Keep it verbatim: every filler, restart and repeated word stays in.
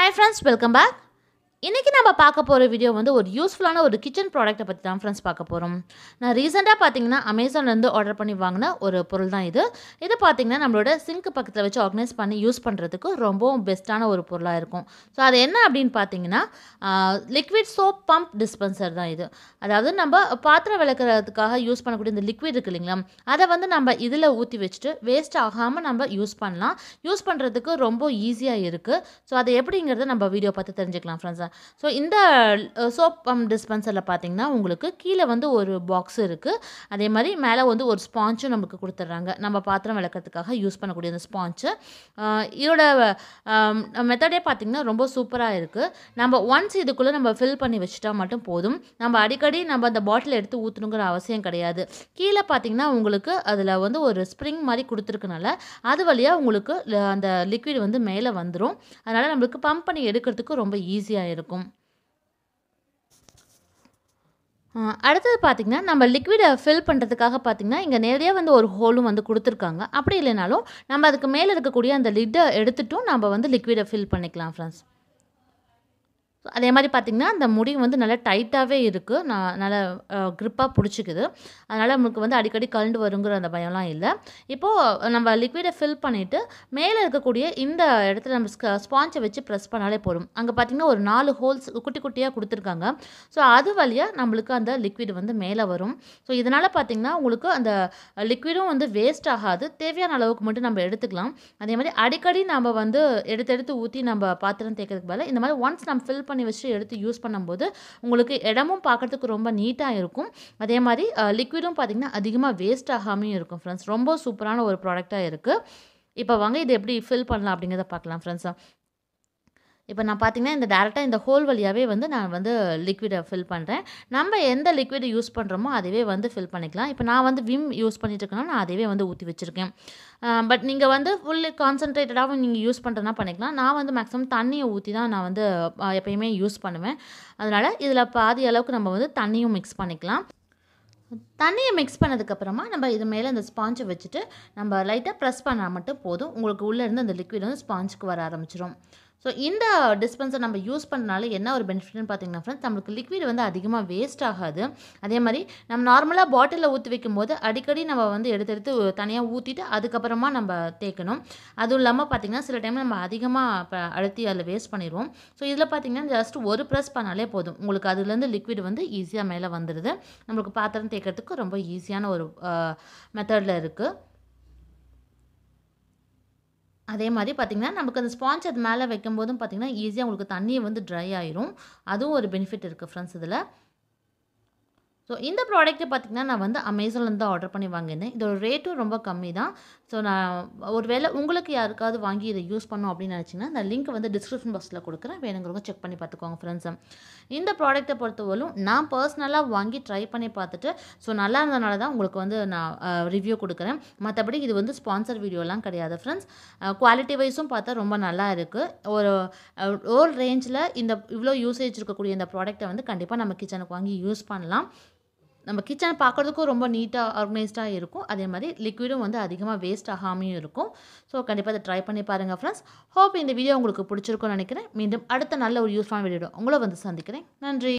Hi friends, welcome back. இன்னைக்கு நம்ம பார்க்க போற வீடியோ வந்து ஒரு யூஸ்ஃபுல்லான ஒரு கிச்சன் ப்ராடக்ட்டை பத்தி தான் फ्रेंड्स பார்க்க போறோம். நான் ரீசன்ட்டா பாத்தீங்கன்னா Amazonல இருந்து ஆர்டர் பண்ணி வாங்குன ஒரு பொருள் தான் இது. இது பாத்தீங்கன்னா நம்மளோட சிங்க் பக்கத்துல வச்சு ஆர்கனைஸ் பண்ணி யூஸ் பண்றதுக்கு ரொம்பவும் பெஸ்ட்டான ஒரு பொருளா இருக்கும். சோ அது என்ன அப்படினு பாத்தீங்கன்னா லிக்விட் சோப் பம்ப் டிஸ்பென்சர் தான் இது. அதாவது நம்ம பாத்திரம் விளக்குறதுக்காக யூஸ் பண்ணக்கூடிய இந்த லிக்விட் இருக்கு இல்லீங்களா? அத வந்து நம்ம இதுல ஊத்தி வச்சிட்டு வேஸ்ட் ஆகாம நம்ம யூஸ் பண்ணலாம். யூஸ் பண்றதுக்கு ரொம்ப ஈஸியா இருக்கு. சோ அது எப்படிங்கறத நம்ம வீடியோ பார்த்து தெரிஞ்சுக்கலாம் फ्रेंड्स. ஸோ இந்த சோப் பம்ப் டிஸ்பென்சரில் பார்த்தீங்கன்னா உங்களுக்கு கீழே வந்து ஒரு பாக்ஸ் இருக்குது. அதே மாதிரி மேலே வந்து ஒரு ஸ்பாஞ்சும் நமக்கு கொடுத்துட்றாங்க. நம்ம பாத்திரம் விளக்கிறதுக்காக யூஸ் பண்ணக்கூடிய இந்த ஸ்பாஞ்சு. இதோட மெத்தடே பார்த்திங்கன்னா ரொம்ப சூப்பராக இருக்குது. நம்ம ஒன்ஸ் இதுக்குள்ளே நம்ம ஃபில் பண்ணி வச்சுட்டா மட்டும் போதும். நம்ம அடிக்கடி நம்ம அந்த பாட்டில் எடுத்து ஊற்றணுங்கிற அவசியம் கிடையாது. கீழே பார்த்திங்கன்னா உங்களுக்கு அதில் வந்து ஒரு ஸ்ப்ரிங் மாதிரி கொடுத்துருக்கனால அது வழியாக உங்களுக்கு அந்த லிக்விட் வந்து மேலே வந்துடும். அதனால் நம்மளுக்கு பம்ப் பண்ணி எடுக்கிறதுக்கு ரொம்ப ஈஸியாக இருக்கும். அடுத்தது பார்த்தீங்கன்னா நம்ம லிக்விடை ஃபில் பண்ணுறதுக்காக பார்த்தீங்கன்னா இங்கே நிறைய வந்து ஒரு ஹோலும் வந்து கொடுத்துருக்காங்க. அப்படி இல்லைனாலும் நம்ம அதுக்கு மேலே இருக்கக்கூடிய அந்த லிட்டை எடுத்துட்டும் நம்ம வந்து லிக்விடை ஃபில் பண்ணிக்கலாம் ஃப்ரெண்ட்ஸ். அதே மாதிரி பார்த்திங்கன்னா அந்த முடி வந்து நல்லா டைட்டாகவே இருக்குது. நான் நல்லா க்ரிப்பாக பிடிச்சிக்குது. அதனால் நமக்கு வந்து அடிக்கடி கழண்டு வருங்கிற அந்த பயம்லாம் இல்லை. இப்போது நம்ம லிக்விடை ஃபில் பண்ணிவிட்டு மேலே இருக்கக்கூடிய இந்த இடத்துல நம்ம ஸ்பாஞ்சை வச்சு ப்ரெஸ் பண்ணாலே போதும். அங்கே பார்த்திங்கன்னா ஒரு நாலு ஹோல்ஸ் குட்டி குட்டியாக கொடுத்துருக்காங்க. ஸோ அது வழியாக நம்மளுக்கு அந்த லிக்விட் வந்து மேலே வரும். ஸோ இதனால் பார்த்திங்கன்னா உங்களுக்கு அந்த லிக்விடும் வந்து வேஸ்ட் ஆகாது. தேவையான அளவுக்கு மட்டும் நம்ம எடுத்துக்கலாம். அதே மாதிரி அடிக்கடி நம்ம வந்து எடுத்து எடுத்து ஊற்றி நம்ம பாத்திரம் தேய்க்கிறதுக்கு பதிலாக இந்த மாதிரி ஒன்ஸ் நம்ம ஃபில் பண்ணி வச்சு எடுத்து யூஸ் பண்ணும்போது உங்களுக்கு இடமும் பார்க்கறதுக்கு ரொம்ப நீட்டாக இருக்கும். அதே மாதிரி லிக்விடும் பார்த்திங்கன்னா அதிகமாக வேஸ்ட் ஆகாமையும் இருக்கும் ஃப்ரெண்ட்ஸ். ரொம்ப சூப்பரான ஒரு ப்ராடக்டாக இருக்குது. இப்போ வாங்க இது எப்படி ஃபில் பண்ணலாம் அப்படிங்கிறத பார்க்கலாம் ஃப்ரெண்ட்ஸ். இப்போ நான் பார்த்தீங்கன்னா இந்த டேரெக்டாக இந்த ஹோல் வழியாகவே வந்து நான் வந்து லிக்விடை ஃபில் பண்ணுறேன். நம்ம எந்த லிக்விட் யூஸ் பண்ணுறோமோ அதுவே வந்து ஃபில் பண்ணிக்கலாம். இப்போ நான் வந்து விம் யூஸ் பண்ணிட்டு இருக்கேன்னா நான் அதுவே வந்து ஊற்றி வச்சுருக்கேன். பட் நீங்கள் வந்து ஃபுல்லி கான்சன்ட்ரேட்டடாகவும் நீங்கள் யூஸ் பண்ணுறதுனா பண்ணிக்கலாம். நான் வந்து மேக்ஸிமம் தண்ணியை ஊற்றி தான் நான் வந்து எப்பயுமே யூஸ் பண்ணுவேன். அதனால் இதில் பாதி அளவுக்கு நம்ம வந்து தண்ணியும் மிக்ஸ் பண்ணிக்கலாம். தண்ணியை மிக்ஸ் பண்ணதுக்கப்புறமா நம்ம இது மேலே இந்த ஸ்பாஞ்சை வச்சுட்டு நம்ம லைட்டாக ப்ரெஸ் பண்ணால் மட்டும் போதும். உங்களுக்கு உள்ளே இருந்து அந்த லிக்விட் வந்து ஸ்பாஞ்சுக்கு வர ஆரம்பிச்சிடும். ஸோ இந்த டிஸ்பென்சர் நம்ம யூஸ் பண்ணனால என்ன ஒரு பெனிஃபிட்னு பார்த்தீங்கன்னா ஃப்ரெண்ட்ஸ், நம்மளுக்கு லிக்விட் வந்து அதிகமாக வேஸ்ட் ஆகாது. அதே மாதிரி நம்ம நார்மலாக பாட்டிலில் ஊற்றி வைக்கும்போது அடிக்கடி நம்ம வந்து எடுத்து எடுத்து தனியாக ஊற்றிட்டு அதுக்கப்புறமா நம்ம தேய்க்கணும். அதுவும் இல்லாமல் பார்த்திங்கன்னா சில டைம் நம்ம அதிகமாக இப்போ அழுத்தி அதில் வேஸ்ட் பண்ணிடுவோம். ஸோ இதில் பார்த்திங்கன்னா ஜஸ்ட் ஒரு ப்ரெஸ் பண்ணாலே போதும். உங்களுக்கு அதுலேருந்து லிக்விட் வந்து ஈஸியாக மேலே வந்துடுது. நம்மளுக்கு பாத்திரம் தேய்க்கிறதுக்கு ரொம்ப ஈஸியான ஒரு மெத்தடில் இருக்குது. அதே மாதிரி பார்த்திங்கன்னா நமக்கு அந்த ஸ்பாஞ்ச் அது மேலே வைக்கும்போதும் பார்த்திங்கன்னா ஈஸியாக உங்களுக்கு தண்ணியை வந்து ட்ரை ஆயிரும். அதுவும் ஒரு பெனிஃபிட் இருக்குது ஃப்ரெண்ட்ஸ் இதில். ஸோ இந்த ப்ராடக்ட்டை பார்த்திங்கன்னா நான் வந்து அமேசான்லேருந்து தான் ஆர்டர் பண்ணி வாங்கியிருந்தேன். இதோட ரேட்டும் ரொம்ப கம்மி தான். ஸோ நான் ஒரு வேளை உங்களுக்கு யாருக்காவது வாங்கி இதை யூஸ் பண்ணோம் அப்படின்னு நினச்சிங்கன்னா அந்த லிங்க் வந்து டிஸ்கிரிப்ஷன் பாக்ஸில் கொடுக்குறேன். வேணுங்கிறவங்க செக் பண்ணி பார்த்துக்கோங்க ஃப்ரெண்ட்ஸ். இந்த ப்ராடக்ட்டை பொறுத்தவரையும் நான் பர்சனலாக வாங்கி ட்ரை பண்ணி பார்த்துட்டு ஸோ நல்லா இருந்தனால தான் உங்களுக்கு வந்து நான் ரிவ்யூ கொடுக்குறேன். மற்றபடி இது வந்து ஸ்பான்சர் வீடியோலாம் கிடையாது ஃப்ரெண்ட்ஸ். குவாலிட்டி வைஸும் பார்த்தா ரொம்ப நல்லா இருக்குது. ஒரு ஓல் ரேஞ்சில் இந்த இவ்வளோ யூசேஜ் இருக்கக்கூடிய இந்த ப்ராடக்ட்டை வந்து கண்டிப்பாக நம்ம கிச்சனுக்கு வாங்கி யூஸ் பண்ணலாம். நம்ம கிச்சனை பார்க்குறதுக்கும் ரொம்ப நீட்டாக ஆர்கனைஸ்டாக இருக்கும். அதே மாதிரி லிக்விடும் வந்து அதிகமாக வேஸ்ட் ஆகாமையும் இருக்கும். ஸோ கண்டிப்பாக அதை ட்ரை பண்ணி பாருங்கள் ஃப்ரெண்ட்ஸ். ஹோப் இந்த வீடியோ உங்களுக்கு பிடிச்சிருக்கும்னு நினைக்கிறேன். மீண்டும் அடுத்த நல்ல ஒரு யூஸ்ஃபுல்லான வீடியோ உங்களை வந்து சந்திக்கிறேன். நன்றி.